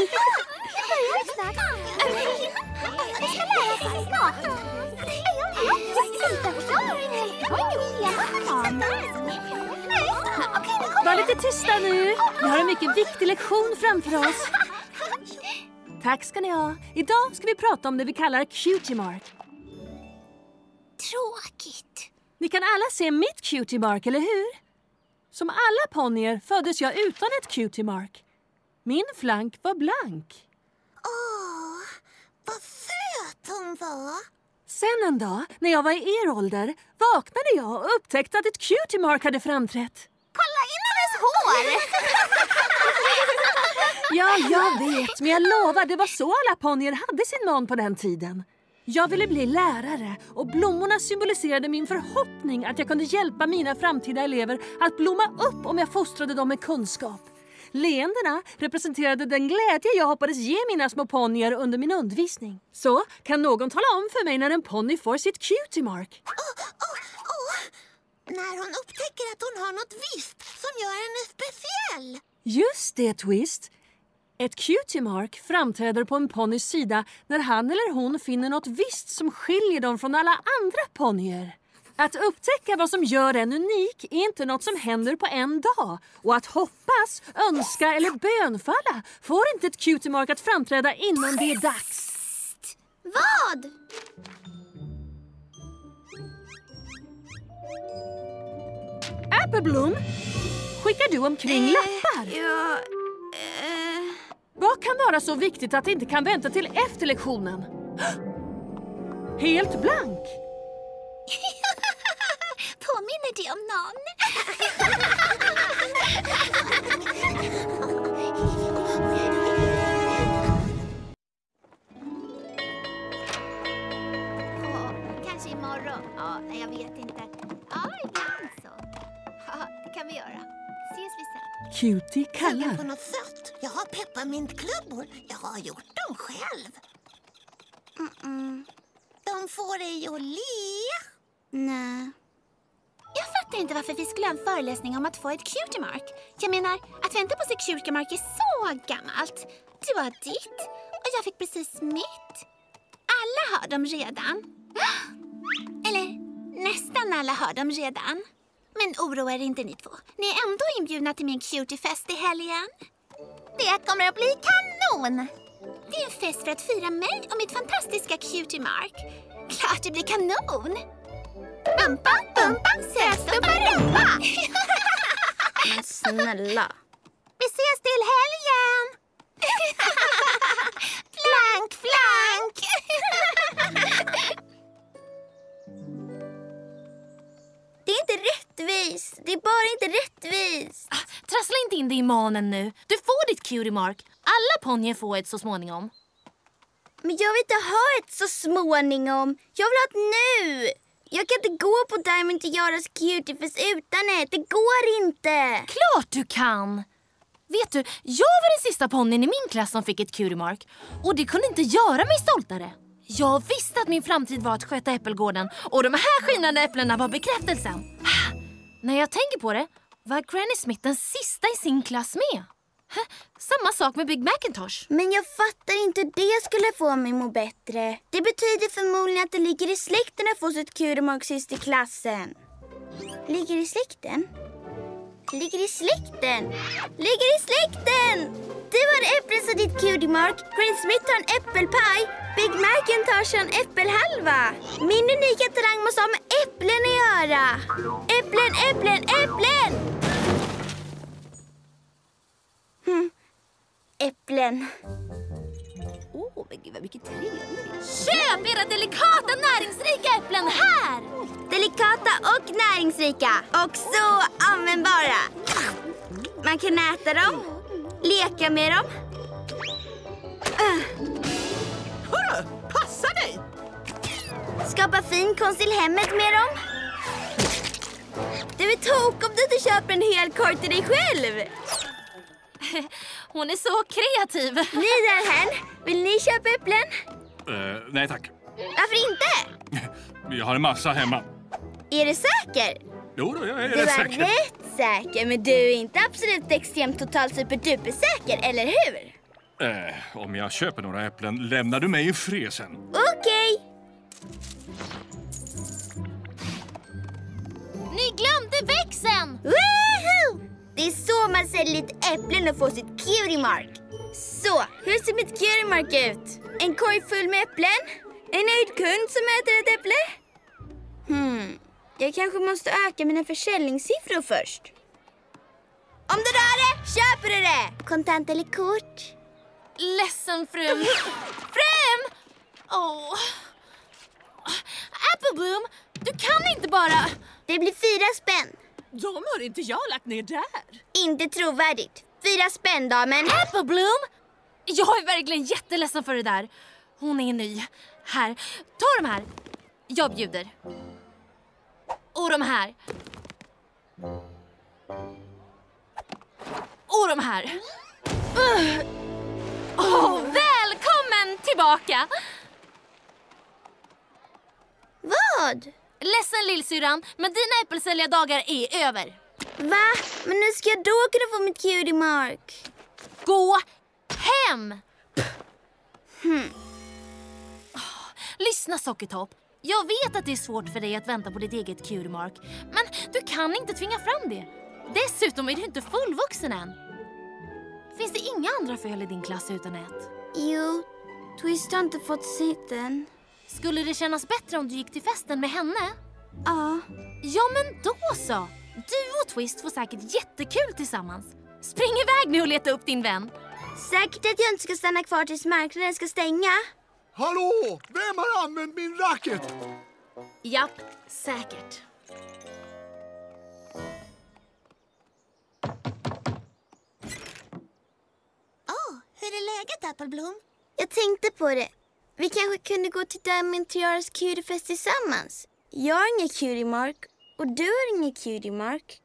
Var lite tysta nu. Vi har en mycket viktig lektion framför oss. Tack ska ni ha. Idag ska vi prata om det vi kallar cutie mark. Tråkigt. Ni kan alla se mitt cutie mark, eller hur? Som alla ponnyer föddes jag utan ett cutie mark. Min flank var blank. Åh, vad söt hon var. Sen en dag, när jag var i er ålder, vaknade jag och upptäckte att ett cutie mark hade framträtt. Kolla in hennes hår! Ja, jag vet, men jag lovar, det var så alla ponnyer hade sin man på den tiden. Jag ville bli lärare och blommorna symboliserade min förhoppning att jag kunde hjälpa mina framtida elever att blomma upp om jag fostrade dem med kunskap. Leendena representerade den glädje jag hoppades ge mina små ponnyer under min undervisning. Så kan någon tala om för mig när en ponny får sitt cutie mark? När hon upptäcker att hon har något visst som gör henne speciell. Just det, Twist. Ett cutie mark framträder på en ponnys sida när han eller hon finner något visst som skiljer dem från alla andra ponnyer. Att upptäcka vad som gör en unik är inte något som händer på en dag. Och att hoppas, önska eller bönfalla får inte ett cutie mark att framträda innan det är dags. Vad? Applebloom, skickar du omkring lappar? Ja, Vad kan vara så viktigt att det inte kan vänta till efter lektionen? Helt blank. Påminner det om någon? Kanske imorgon. Ja, nej, jag vet inte. Ja, ibland så. Ja, det kan vi göra. Ses vi sen. Cutie kallar. På något sött. Jag har pepparmintklubbor. Jag har gjort dem själv. De får dig att le. Nej. Jag fattar inte varför vi skulle ha en föreläsning om att få ett cutie mark. Jag menar, att vänta på sitt cutie mark är så gammalt. Du har ditt och jag fick precis mitt. Alla har dem redan. Eller nästan alla har dem redan. Men oroa er inte ni två. Ni är ändå inbjudna till min cutie-fest i helgen. Det kommer att bli kanon! Det är en fest för att fira mig och mitt fantastiska cutie mark. Klart det blir kanon! Bumpa, bumpa, söstumpa, rumpa! Men snälla. Vi ses till helgen! Flank, flank! Det är inte rättvist. Det är bara inte rättvist. Trassla inte in dig i manen nu. Du får ditt cutie mark. Alla ponnyer får ett så småningom. Men jag vill inte ha ett så småningom. Jag vill ha ett nu. Jag kan inte gå på Diamond till Jaras cutie-fest utan ett. Det går inte. Klart du kan. Vet du, jag var den sista ponnyn i min klass som fick ett cutie mark. Och det kunde inte göra mig stoltare. Jag visste att min framtid var att sköta äppelgården. Och de här skinande äpplena var bekräftelsen. När jag tänker på det var Granny Smith den sista i sin klass med. Samma sak med Big Macintosh. Men jag fattar inte hur det skulle få mig må bättre. Det betyder förmodligen att det ligger i släkten att få sitt cutie mark sist i klassen. Ligger i släkten? Ligger i släkten? Ligger i släkten! Du har äpplen som ditt cutie mark. Granny Smith har en äppelpaj. Big Macintosh har en äppelhalva. Min unika talang måste ha med äpplen att göra. Äpplen, äpplen, äpplen! Äpplen. Men gud vad mycket trevligt. Köp era delikata näringsrika äpplen här! Delikata och näringsrika. Och så användbara. Man kan äta dem. Leka med dem. Hörru, passa dig! Skapa fin konst till hemmet med dem. Du är tok om du inte köper en hel korg till dig själv. Hon är så kreativ. Ni där här, vill ni köpa äpplen? Nej tack. Varför inte? Jag har en massa hemma. Är du säker? Jo då, jag är Du rätt är säker. rätt säker, men du är inte absolut extremt totalt superduper säker, eller hur? Om jag köper några äpplen lämnar du mig i fred sen. Okej. Ni glömde växeln! Woohoo! Det är så man säljer lite äpplen och får sitt cutie mark. Så, hur ser mitt cutie mark ut? En korg full med äpplen? En nöjd kund som äter ett äpple? Jag kanske måste öka mina försäljningssiffror först. Om du rör det, köper du det! Kontant eller kort? Ledsen, frun. Frun! Åh. Apple Bloom, du kan inte bara... Det blir 4 spänn. De har inte jag lagt ner där. Inte trovärdigt. 4 spänn, damen. Apple Bloom! Jag är verkligen jätteledsen för det där. Hon är ny. Här, ta de här. Jag bjuder. Och de här. Och de här. Välkommen tillbaka! Vad? Ledsen lillsyrran, men dina äppelsäljardagar är över. Va? Men nu ska jag då kunna få mitt cutie mark. Gå hem! Lyssna, Sockertopp. Jag vet att det är svårt för dig att vänta på ditt eget cutie mark, men du kan inte tvinga fram det. Dessutom är du inte fullvuxen än. Finns det inga andra föl i din klass utan ett? Jo, Twist har inte fått sitt än. Skulle det kännas bättre om du gick till festen med henne? Ja. Ja, men då så. Du och Twist får säkert jättekul tillsammans. Spring iväg nu och leta upp din vän. Säkert att jag inte ska stanna kvar tills marknaden ska stänga. Hallå! Vem har använt min racket? Japp, säkert. Hur är läget, Apple Bloom? Jag tänkte på det. Vi kanske kunde gå till Diamond Tiaras cutiefest tillsammans. Jag har inga cutie mark och du har inga cutie mark.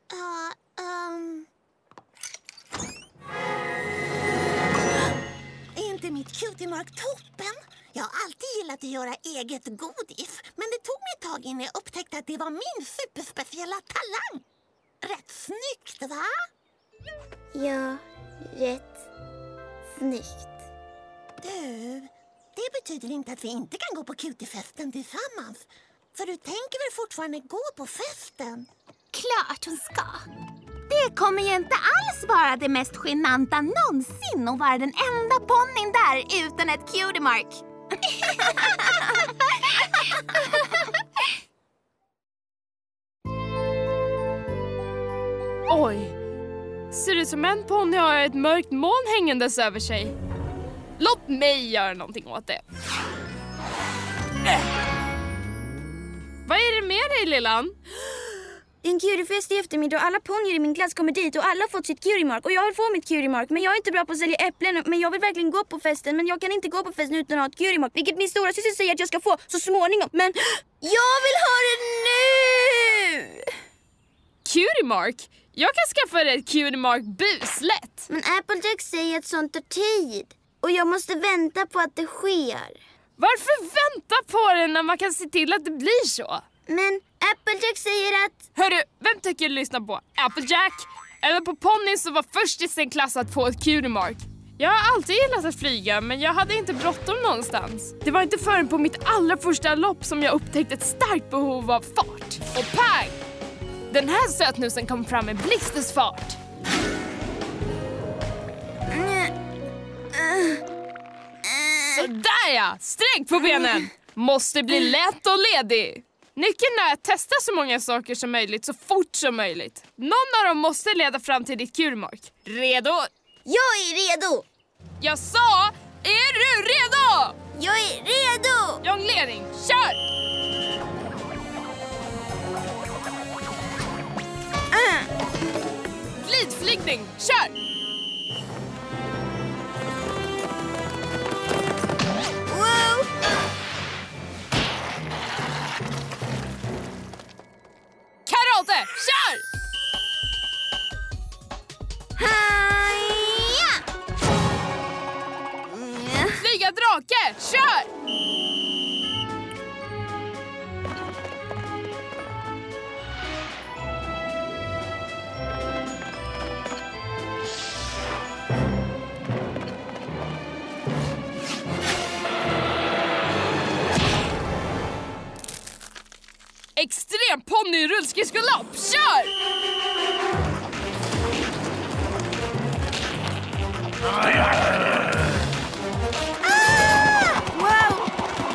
Är inte mitt cutie mark toppen? Jag har alltid gillat att göra eget godis. Men det tog mig ett tag innan jag upptäckte att det var min superspeciella talang. Rätt snyggt, va? Ja, rätt snyggt. Du, det betyder inte att vi inte kan gå på cutiefesten tillsammans. För du tänker väl fortfarande gå på festen? Klart hon ska. Det kommer ju inte alls vara det mest genanta någonsin att vara den enda ponnyn där utan ett cutie mark. Oj, ser ut som en ponny har ett mörkt moln hängande över sig. Låt mig göra någonting åt det. Vad är det med dig, Lillan? Det är en cutiefest i eftermiddag och alla ponnyer i min klass kommer dit och alla har fått sitt cutie mark. Och jag vill få mitt cutie mark, men jag är inte bra på att sälja äpplen. Men jag vill verkligen gå på festen, men jag kan inte gå på festen utan att ha ett cutie mark. Vilket min stora syster säger att jag ska få så småningom. Men jag vill ha det nu! Cutie mark? Jag kan skaffa dig ett cutie mark buslätt. Men Applejack säger att sånt tar tid. Och jag måste vänta på att det sker. Varför vänta på det när man kan se till att det blir så? Men Applejack säger att... Hörru, vem tycker du lyssnar på? Applejack? Eller på ponnyn som var först i sin klass att få ett cutie mark? Jag har alltid gillat att flyga, men jag hade inte bråttom någonstans. Det var inte förrän på mitt allra första lopp som jag upptäckte ett starkt behov av fart. Och pang! Den här sötnusen kom fram med blixtersfart. Sådär ja! Sträck på benen! Måste bli lätt och ledig. Nyckeln är att testa så många saker som möjligt så fort som möjligt. Någon av dem måste leda fram till ditt cutie mark. Redo? Jag är redo! Jag sa, är du redo? Jag är redo! Jonglering, kör! Glidflygning, kör! Wow! Karate, kör! Haja! Flyga drake, kör! ponny-rullskridskolopp. Kör! Wow!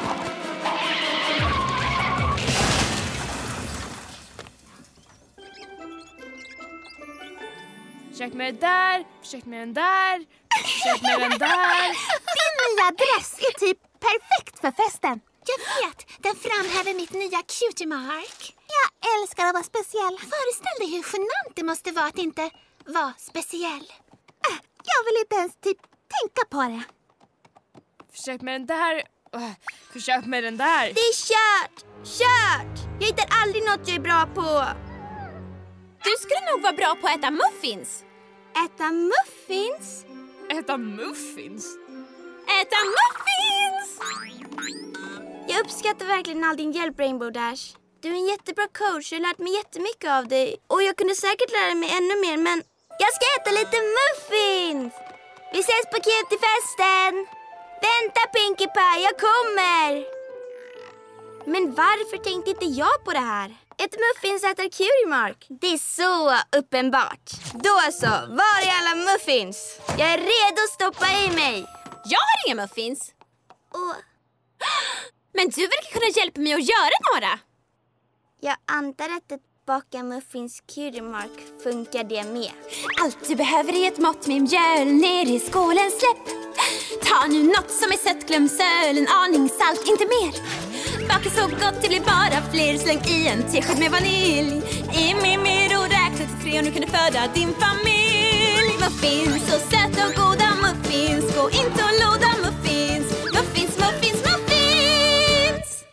Försök med det där, försök med den där, försök med den där. Din nya dress är typ perfekt för festen. Jag vet, den framhäver mitt nya cutie mark. Jag älskar att vara speciell. Föreställ dig hur genant det måste vara att inte vara speciell. Jag vill inte ens typ tänka på det. Försök med den där, försök med den där. Det är kört! Kört! Jag hittar aldrig något jag är bra på. Du skulle nog vara bra på att äta muffins. Äta muffins? Äta muffins? Äta muffins! Jag uppskattar verkligen all din hjälp, Rainbow Dash. Du är en jättebra coach, jag har lärt mig jättemycket av dig. Och jag kunde säkert lära mig ännu mer, men jag ska äta lite muffins! Vi ses på Cutie-festen! Vänta, Pinkie Pie, jag kommer! Men varför tänkte inte jag på det här? Ett muffins äter Cutie Mark. Det är så uppenbart. Då så, var är alla muffins? Jag är redo att stoppa i mig. Jag har inga muffins. Och Men du verkar kunna hjälpa mig att göra några. jag antar att ett baka muffins Cutie Mark funkar det med. Allt du behöver är ett mått med mjöl ner i skålen, släpp. Ta nu något som är sött, glöm söl, en aning salt, inte mer. Baka så gott det blir bara fler, släng i en tesked med vanilj. I mer och räkna till 3 och nu kan du föda din familj. Muffins, så söta och goda muffins, gå inte och låda muffins. Muffins, muffins, muffins!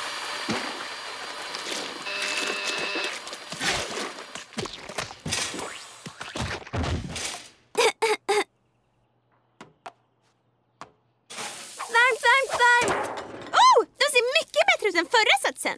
Varmt, varmt, varmt! Oh, de ser mycket bättre ut än förra satsen.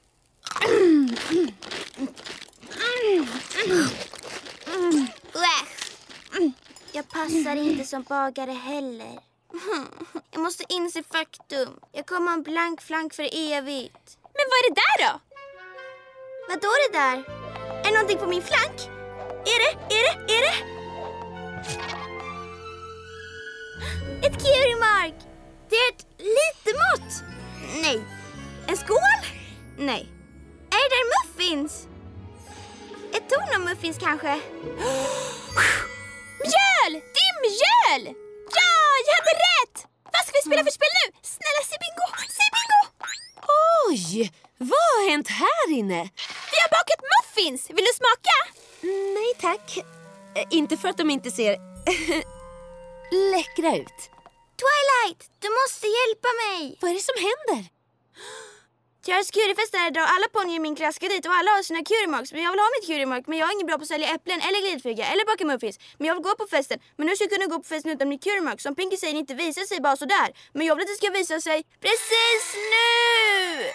Jag passar inte som bagare heller. Jag måste inse faktum. Jag kommer ha en blank flank för evigt. Men vad är det där då? Vadå det där? Är det någonting på min flank? Är det? Ett Cutie Mark! Det är ett litet mått! Nej. En skål? Nej. Är det där muffins? Ett torn av muffins kanske? Mjöl! Det är mjöl! Ja, jag hade rätt! Vad ska vi spela för spel nu? Snälla, säg bingo! Säg bingo! Oj, vad har hänt här inne? Vi har bakat muffins! Vill du smaka? Nej tack. Inte för att de inte ser läckra ut. Twilight, du måste hjälpa mig! Vad är det som händer? Deras Cutiefest är idag. Alla ponnyer i min klass ska dit och alla har sina Cutie Marks. Men jag vill ha mitt Cutie Mark, men jag är ingen bra på att sälja äpplen eller glidflyga eller baka muffins. Men jag vill gå på festen. Men nu ska jag kunna gå på festen utan mitt Cutie Mark. Som Pinkie säger, inte visar sig bara så där. Men jag vill att det ska visa sig precis nu!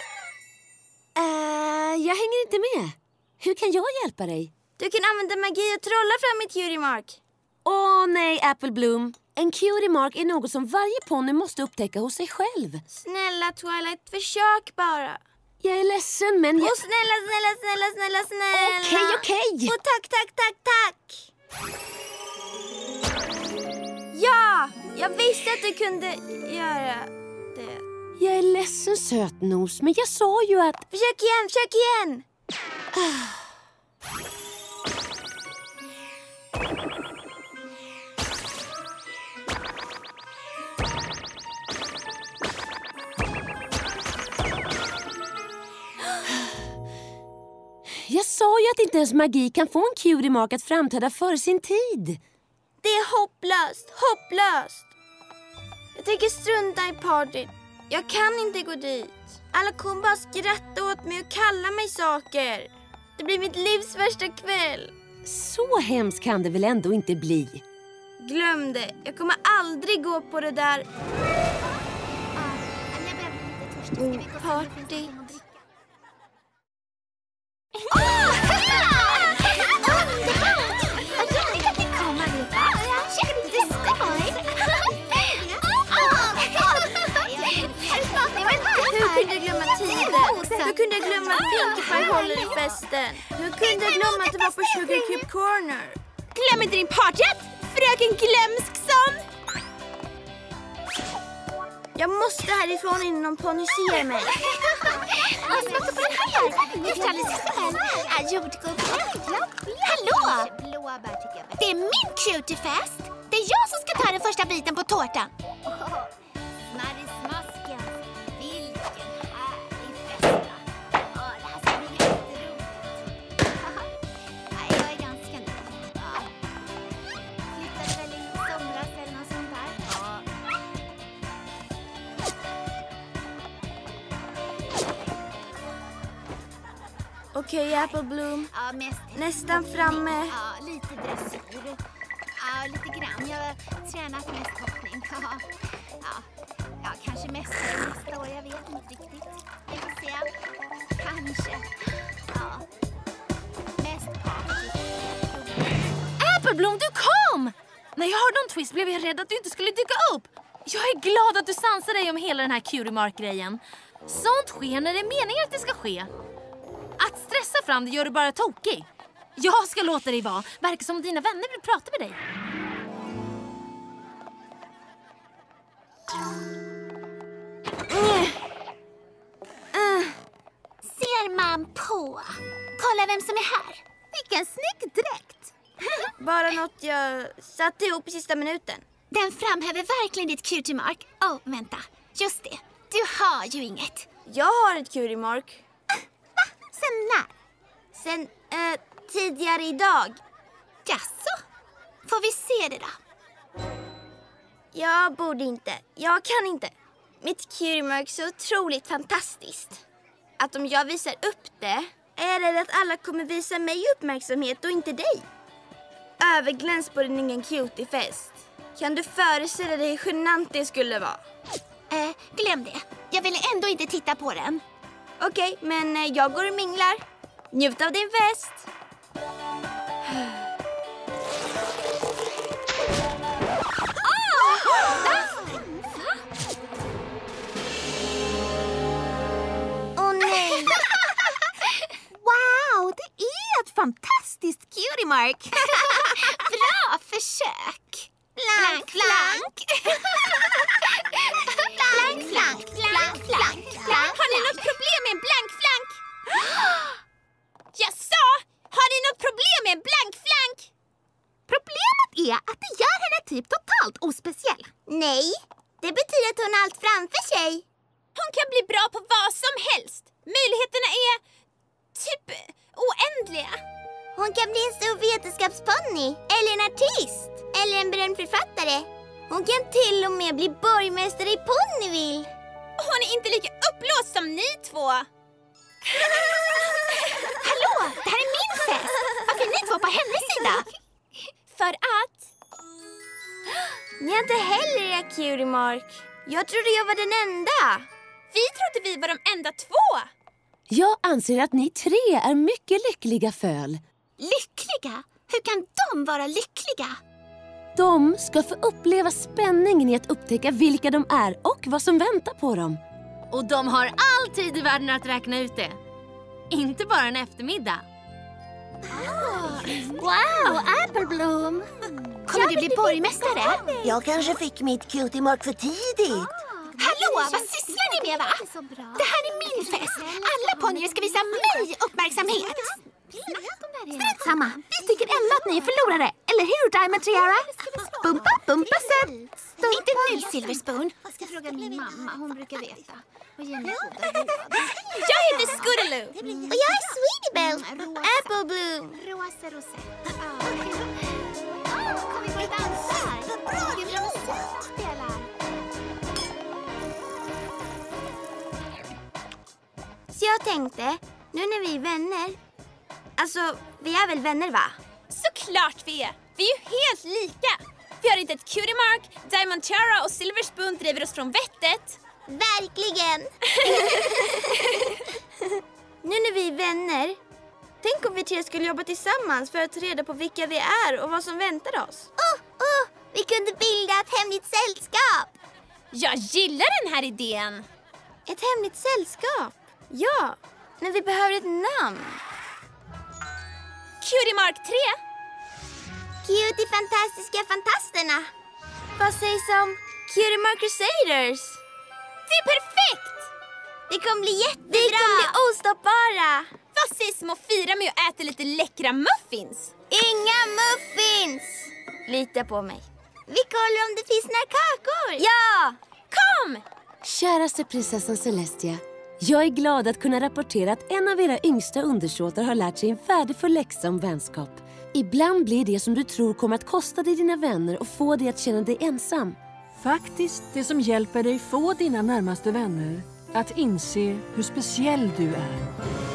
Jag hänger inte med. Hur kan jag hjälpa dig? Du kan använda magi och trolla fram mitt Cutie Mark. Åh nej, Apple Bloom. En Cutie Mark är något som varje ponny måste upptäcka hos sig själv. Snälla Twilight, försök bara. Jag är ledsen, men jag... Och snälla. Okej. Och tack. Ja, jag visste att du kunde göra det. Jag är ledsen, sötnos, men jag sa ju att... Försök igen. Jag sa ju att inte ens magi kan få en Cutie Mark att framträda före sin tid. Det är hopplöst. Jag tänker strunta i partyt. Jag kan inte gå dit. Alla kommer bara skratta åt mig och kalla mig saker. Det blir mitt livs värsta kväll. Så hemskt kan det väl ändå inte bli. Glöm det. Jag kommer aldrig gå på det där. Party. Hur kunde du glömma tiden? Hur kunde jag glömma att Pinkie Pie håller i festen? Hur kunde jag glömma att det var på Sugar Cube Corner? Glöm inte din partyhatt, fröken Glömskson! Jag måste härifrån innan någon ponny ser mig. Smaka på den här! Utan själv. Jordgubb. Hallå! Det är min cutie-fest. Det är jag som ska ta den första biten på tårtan. Smarrismasken. Vilken härlig fest. Det här ska bli jätteroligt. Jag är ganska nöjd. Flyttade väl in i somras eller något sånt där. Okej, Apple Bloom. Ja, mest. Nästan framme. Ja, lite dressyr. Ja, lite grann. Jag har tränat mest hoppning. Ja, kanske mest nästa år. Jag vet inte riktigt. Vi får se. Kanske. Ja. Mest party. Applebloom, du kom! När jag hörde om Twist blev jag rädd att du inte skulle dyka upp. Jag är glad att du sansar dig om hela den här Cutie Mark-grejen. Sånt sker när det är meningen att det ska ske. Att stressa fram det gör du bara tokig. Jag ska låta dig vara. Verkar som dina vänner vill prata med dig. Ser man på. Kolla vem som är här. Vilken snygg dräkt. Bara något jag satte ihop i sista minuten. Den framhäver verkligen ditt cutie mark. Vänta. Just det. Du har ju inget. Jag har ett Cutie Mark. Sen när? Sen tidigare idag. Jaså? Får vi se det då? Jag borde inte. Jag kan inte. Mitt Cutie Mark är så otroligt fantastiskt. Att om jag visar upp det är jag rädd att alla kommer visa mig uppmärksamhet och inte dig. Övergläns på din egen cutie-fest. Kan du föreställa dig hur genant det skulle vara? Glöm det. Jag vill ändå inte titta på den. Okej, men jag går och minglar. Njut av din fest. Åh nej! Wow, det är ett fantastiskt cutie mark. Bra försök. Blank, blank. Blank, flank, blank, flank, blank. Har ni något problem med en blank flank? Jag sa, har ni något problem med en blank flank? Problemet är att det gör henne typ totalt ospeciell. Nej, det betyder att hon har allt framför sig. Hon kan bli bra på vad som helst. Möjligheterna är typ oändliga. Hon kan bli en stor vetenskapsponny, eller en artist, eller en berömd författare. Hon kan till och med bli borgmästare i Ponyville. Hon är inte lika uppblåst som ni två. Hallå, det här är min fest. Varför är ni två på hennes sida? För att... Ni har inte heller era Cutie Mark. Jag trodde jag var den enda. Vi trodde vi var de enda två. Jag anser att ni tre är mycket lyckliga föl. Lyckliga? Hur kan de vara lyckliga? De ska få uppleva spänningen i att upptäcka vilka de är och vad som väntar på dem. Och de har all tid i världen att räkna ut det. Inte bara en eftermiddag. Wow, Applebloom! Kommer du bli borgmästare? Jag kanske fick mitt cutie mark för tidigt. Hallå, vad sysslar ni med va? Det här är min fest. Alla ponnyer ska visa mig uppmärksamhet. Strunt samma. Vi tycker ändå att ni är förlorare. Eller hur, Diamond Tiara? Bumpa, bumpa, sen. Inte nu, Silverspoon. Jag ska fråga min mamma. Hon brukar veta. Jag heter Scootaloo. Och jag är Sweetie Belle. Apple Bloom. Rosa rosett. Kom vi gå och dansa? Gud, vad musik spelar. Så jag tänkte, nu när vi är vänner. Alltså, vi är väl vänner va? Såklart vi är. Vi är ju helt lika. Vi har inte ett cutie mark. Diamond Tiara och Silverspoon driver oss från vettet. Verkligen! Nu när vi är vänner, tänk om vi tre skulle jobba tillsammans för att ta reda på vilka vi är och vad som väntar oss. Vi kunde bilda ett hemligt sällskap. Jag gillar den här idén. Ett hemligt sällskap? Ja, Men vi behöver ett namn. Cutie Mark 3. Cutie fantastiska fantasterna. Vad sägs om Cutie Mark Crusaders? Det är perfekt! Det kommer bli jättebra. Vi kommer bli ostoppbara. Vad sägs om att fira med att äta lite läckra muffins? Inga muffins! Lita på mig. Vi kollar om det finns några kakor. Ja! Kom! Käraste prinsessan Celestia, jag är glad att kunna rapportera att en av era yngsta undersåtar har lärt sig en värdefull läxa om vänskap. Ibland blir det som du tror kommer att kosta dig dina vänner och få dig att känna dig ensam. Faktiskt det som hjälper dig få dina närmaste vänner att inse hur speciell du är.